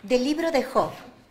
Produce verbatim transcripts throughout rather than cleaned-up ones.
Del libro de Job.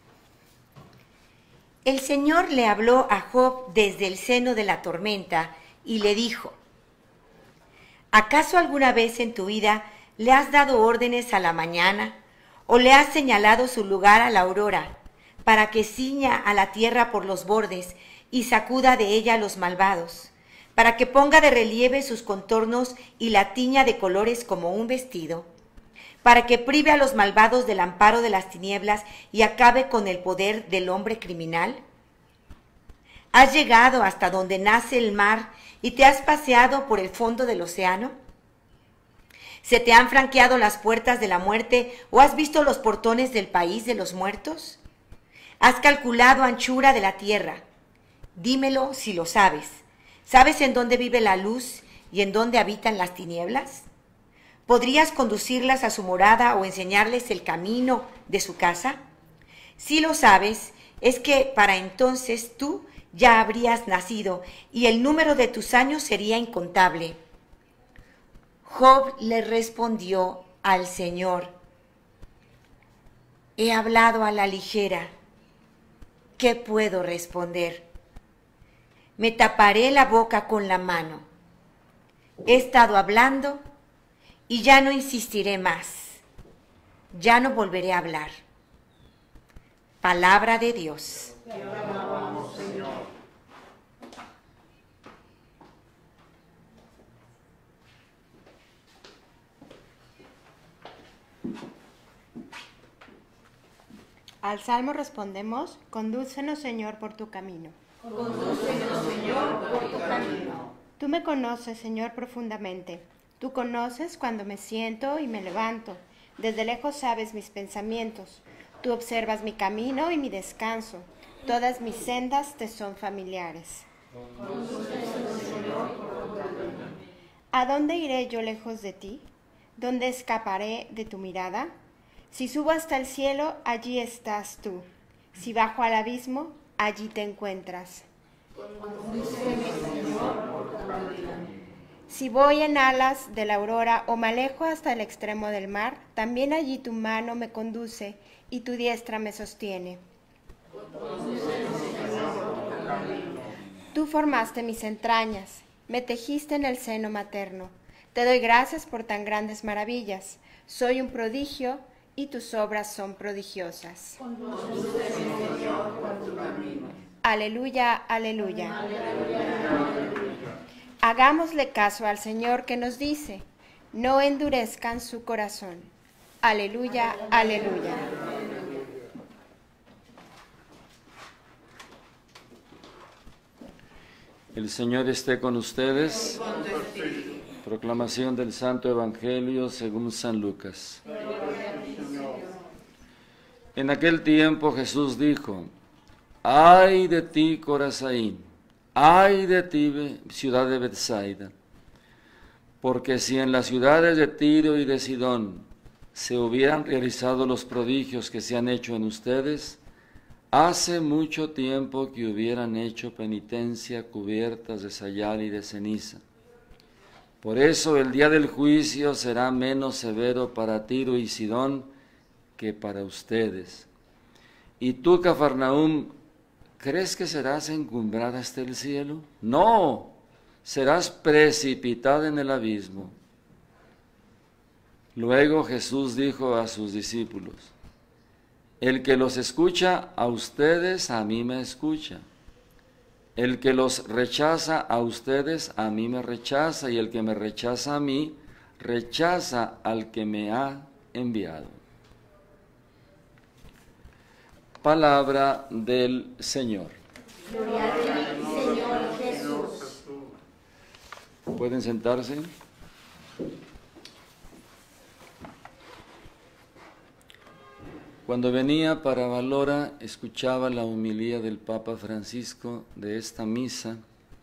El Señor le habló a Job desde el seno de la tormenta y le dijo: ¿acaso alguna vez en tu vida le has dado órdenes a la mañana o le has señalado su lugar a la aurora para que ciña a la tierra por los bordes y sacuda de ella a los malvados, para que ponga de relieve sus contornos y la tiña de colores como un vestido, para que prive a los malvados del amparo de las tinieblas y acabe con el poder del hombre criminal? ¿Has llegado hasta donde nace el mar y te has paseado por el fondo del océano? ¿Se te han franqueado las puertas de la muerte o has visto los portones del país de los muertos? ¿Has calculado anchura de la tierra? Dímelo si lo sabes. ¿Sabes en dónde vive la luz y en dónde habitan las tinieblas? ¿Podrías conducirlas a su morada o enseñarles el camino de su casa? Si lo sabes, es que para entonces tú ya habrías nacido y el número de tus años sería incontable. Job le respondió al Señor: he hablado a la ligera. ¿Qué puedo responder? Me taparé la boca con la mano. He estado hablando y ya no insistiré más. Ya no volveré a hablar. Palabra de Dios. Te alabamos, Señor. Al Salmo respondemos: condúcenos, Señor, por tu camino. Condúcenos, Señor, por tu camino. Tú me conoces, Señor, profundamente. Tú conoces cuando me siento y me levanto. Desde lejos sabes mis pensamientos. Tú observas mi camino y mi descanso. Todas mis sendas te son familiares. Condúcenos, Señor, por tu camino. ¿A dónde iré yo lejos de ti? ¿Dónde escaparé de tu mirada? Si subo hasta el cielo, allí estás tú. Si bajo al abismo, allí te encuentras. Condúceme, Señor, por tu camino. Si voy en alas de la aurora o me alejo hasta el extremo del mar, también allí tu mano me conduce y tu diestra me sostiene. Condúceme, Señor, por tu camino. Tú formaste mis entrañas, me tejiste en el seno materno. Te doy gracias por tan grandes maravillas. Soy un prodigio y tus obras son prodigiosas. Condúceme, Señor, por tu camino. Aleluya, aleluya. Aleluya, aleluya. Hagámosle caso al Señor que nos dice: no endurezcan su corazón. Aleluya, aleluya. El Señor esté con ustedes. Proclamación del Santo Evangelio según San Lucas. En aquel tiempo Jesús dijo: ¡ay de ti, Corazaín! ¡ay de ti, ciudad de Betsaida! Porque si en las ciudades de Tiro y de Sidón se hubieran realizado los prodigios que se han hecho en ustedes, hace mucho tiempo que hubieran hecho penitencia cubiertas de sayal y de ceniza. Por eso el día del juicio será menos severo para Tiro y Sidón que para ustedes. Y tú, Cafarnaúm, ¿crees que serás encumbrada hasta el cielo? No, serás precipitada en el abismo. Luego Jesús dijo a sus discípulos: el que los escucha a ustedes, a mí me escucha. El que los rechaza a ustedes, a mí me rechaza. Y el que me rechaza a mí, rechaza al que me ha enviado. Palabra del Señor. Gloria a ti, Señor Jesús. ¿Pueden sentarse? Cuando venía para Valora, escuchaba la homilía del Papa Francisco de esta misa.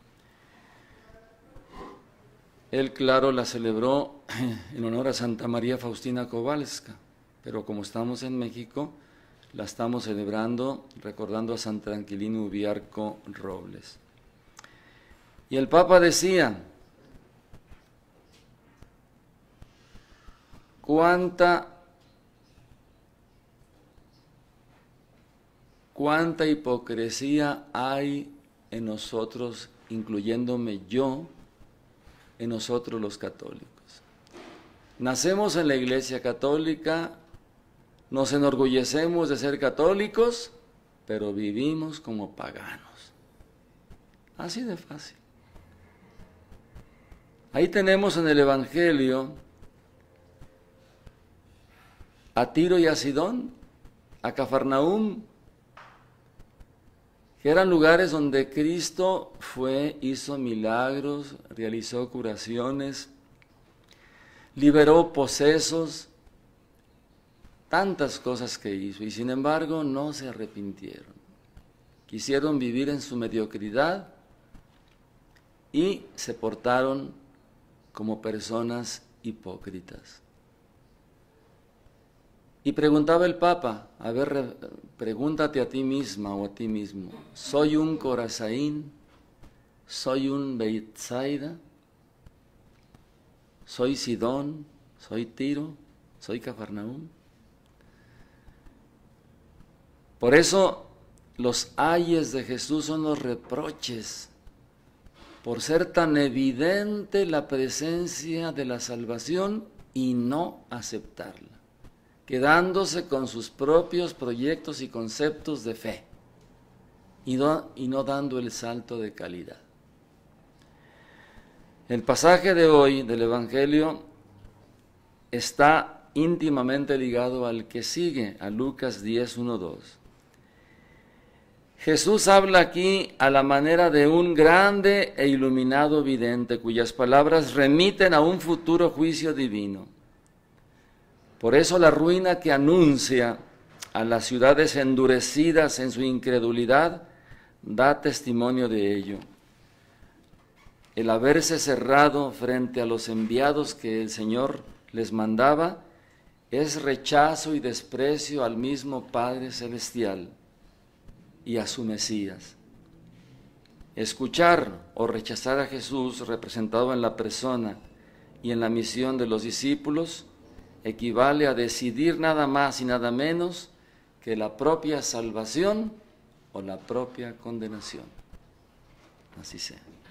Él, claro, la celebró en honor a Santa María Faustina Kowalska, pero como estamos en México, la estamos celebrando recordando a San Tranquilino Ubiarco Robles. Y el Papa decía: cuánta cuánta hipocresía hay en nosotros, incluyéndome yo, en nosotros los católicos. Nacemos en la Iglesia Católica, nos enorgullecemos de ser católicos, pero vivimos como paganos. Así de fácil. Ahí tenemos en el Evangelio a Tiro y a Sidón, a Cafarnaúm, que eran lugares donde Cristo fue, hizo milagros, realizó curaciones, liberó posesos, tantas cosas que hizo, y sin embargo no se arrepintieron. Quisieron vivir en su mediocridad y se portaron como personas hipócritas. Y preguntaba el Papa, a ver, pregúntate a ti misma o a ti mismo, ¿soy un Corazaín? ¿Soy un Betsaida? ¿Soy Sidón? ¿Soy Tiro? ¿Soy Cafarnaúm? Por eso los ayes de Jesús son los reproches, por ser tan evidente la presencia de la salvación y no aceptarla, quedándose con sus propios proyectos y conceptos de fe y no, y no dando el salto de calidad. El pasaje de hoy del Evangelio está íntimamente ligado al que sigue, a Lucas diez, uno, dos. Jesús habla aquí a la manera de un grande e iluminado vidente, cuyas palabras remiten a un futuro juicio divino. Por eso la ruina que anuncia a las ciudades endurecidas en su incredulidad da testimonio de ello. El haberse cerrado frente a los enviados que el Señor les mandaba es rechazo y desprecio al mismo Padre Celestial y a su Mesías. Escuchar o rechazar a Jesús representado en la persona y en la misión de los discípulos equivale a decidir nada más y nada menos que la propia salvación o la propia condenación. Así sea.